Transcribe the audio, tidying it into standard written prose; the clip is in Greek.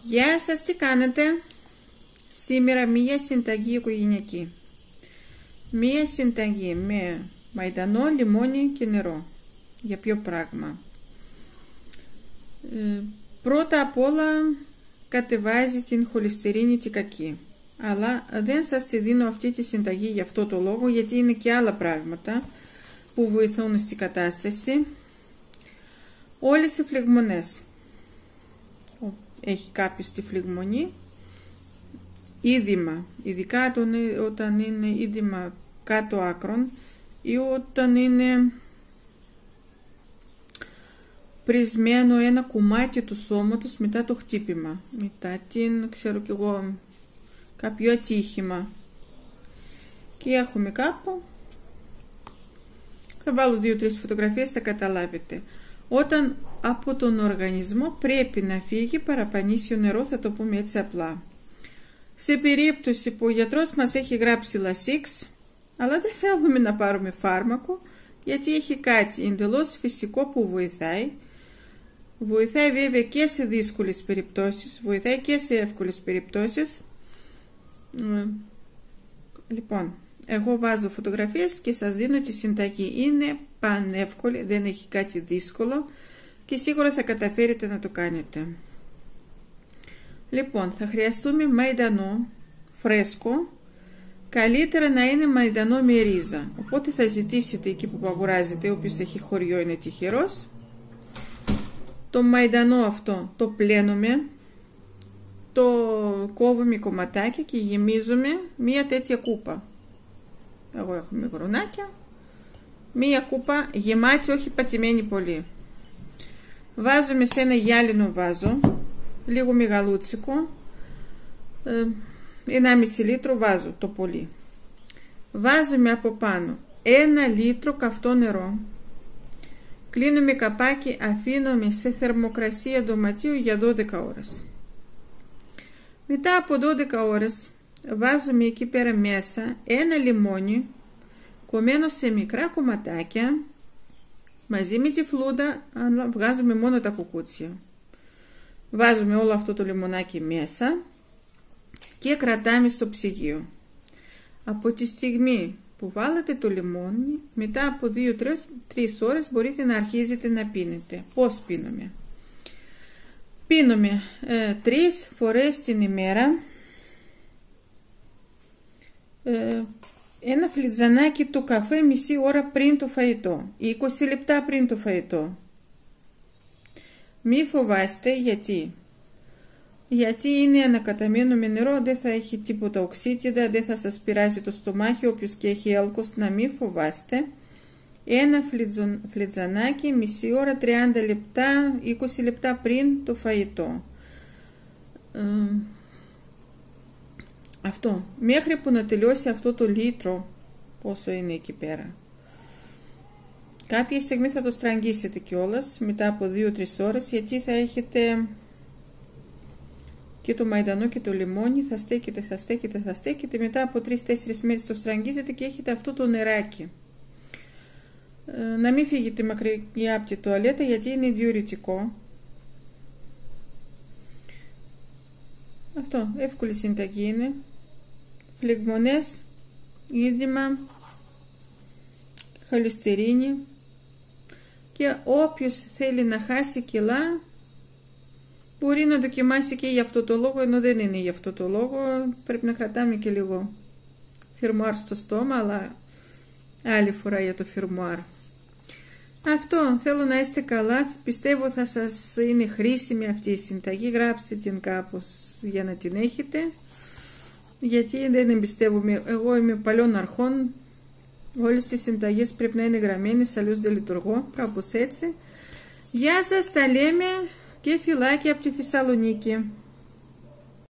Γεια σας, τι κάνετε? Σήμερα μία συνταγή οικογενειακή. Μία συνταγή με μαϊντανό, λιμόνι και νερό. Για ποιο πράγμα? Πρώτα απ' όλα κατεβάζει την χολυστερίνη τη κακή. Αλλά δεν σας τη δίνω αυτή τη συνταγή για αυτό το λόγο, γιατί είναι και άλλα πράγματα που βοηθούν στην κατάσταση. Όλες οι φλεγμονές. Έχει κάποιος τη φλεγμονή, είδημα, ειδικά όταν είναι είδημα κάτω άκρων ή όταν είναι πρισμένο ένα κομμάτι του σώματος μετά το χτύπημα, μετά την, ξέρω κι εγώ, κάποιο ατύχημα. Και έχουμε κάπου, θα βάλω 2-3 φωτογραφίες, θα καταλάβετε. Όταν από τον οργανισμό πρέπει να φύγει παραπανήσιο νερό, θα το πούμε έτσι απλά. Σε περίπτωση που ο γιατρός μας έχει γράψει Lasix, αλλά δεν θέλουμε να πάρουμε φάρμακο, γιατί έχει κάτι εντελώς φυσικό που βοηθάει. Βοηθάει βέβαια και σε δύσκολες περιπτώσεις, βοηθάει και σε εύκολες περιπτώσεις. Λοιπόν, εγώ βάζω φωτογραφίες και σας δίνω τη συνταγή. Είναι πανεύκολη, δεν έχει κάτι δύσκολο και σίγουρα θα καταφέρετε να το κάνετε. Λοιπόν, θα χρειαστούμε μαϊντανό φρέσκο. Καλύτερα να είναι μαϊντανό με ρίζα. Οπότε θα ζητήσετε εκεί που αγοράζετε, όποιος έχει χωριό είναι τυχερός. Το μαϊντανό αυτό το πλένουμε, το κόβουμε κομματάκια και γεμίζουμε μία τέτοια κούπα. Εγώ έχω μικρονάκια. Μία κούπα γεμάτη, όχι πατημένη πολύ. Βάζουμε σε ένα γυάλινο βάζο, λίγο μεγαλούτσικο, 1,5 λίτρο βάζω το πολύ. Βάζουμε από πάνω 1 λίτρο καυτό νερό. Κλείνουμε καπάκι, αφήνουμε σε θερμοκρασία δωματίου για 12 ώρες. Μετά από 12 ώρες βάζουμε εκεί πέρα μέσα ένα λιμόνι κομμένο σε μικρά κομματάκια μαζί με τη φλούδα, αλλά βγάζουμε μόνο τα κουκούτσια. Βάζουμε όλο αυτό το λιμονάκι μέσα και κρατάμε στο ψυγείο. Από τη στιγμή που βάλετε το λιμόνι, μετά από 2-3 ώρες μπορείτε να αρχίζετε να πίνετε. Πώς πίνουμε? Πίνουμε 3 φορές την ημέρα ένα φλιτζανάκι του καφέ μισή ώρα πριν το φαγητό, 20 λεπτά πριν το φαγητό. Μη φοβάστε, γιατί είναι ανακαταμένο με νερό, δεν θα έχει τίποτα οξύτιδα, δεν θα σας πειράζει το στομάχι, όποιος και έχει έλκος, να μην φοβάστε. Ένα φλιτζανάκι μισή ώρα, 30 λεπτά, 20 λεπτά πριν το φαγητό. Αυτό, μέχρι που να τελειώσει αυτό το λίτρο, πόσο είναι εκεί πέρα. Κάποια στιγμή θα το στραγγίσετε κιόλας μετά από 2-3 ώρες, γιατί θα έχετε και το μαϊντανό και το λιμόνι, θα στέκεται, μετά από 3-4 μέρες το στραγγίζετε και έχετε αυτό το νεράκι. Να μην φύγετε μακριά από τη τουαλέτα, γιατί είναι διουρητικό. Αυτό, εύκολη συνταγή είναι. Φλεγμονές, είδημα, χολυστερίνη, και όποιος θέλει να χάσει κιλά μπορεί να δοκιμάσει και για αυτό το λόγο, ενώ δεν είναι για αυτό το λόγο. Πρέπει να κρατάμε και λίγο φιρμουάρ στο στόμα, αλλά άλλη φορά για το φιρμουάρ. Αυτό, θέλω να είστε καλά, πιστεύω θα σας είναι χρήσιμη αυτή η συνταγή. Γράψτε την κάπως για να την έχετε, γιατί δεν εμπιστεύομαι, εγώ είμαι παλιών αρχών, όλες τις συνταγές πρέπει να είναι γραμμένες, αλλιώς δεν λειτουργώ, κάπως έτσι. Γεια σας, τα λέμε και φιλάκια από τη Θεσσαλονίκη.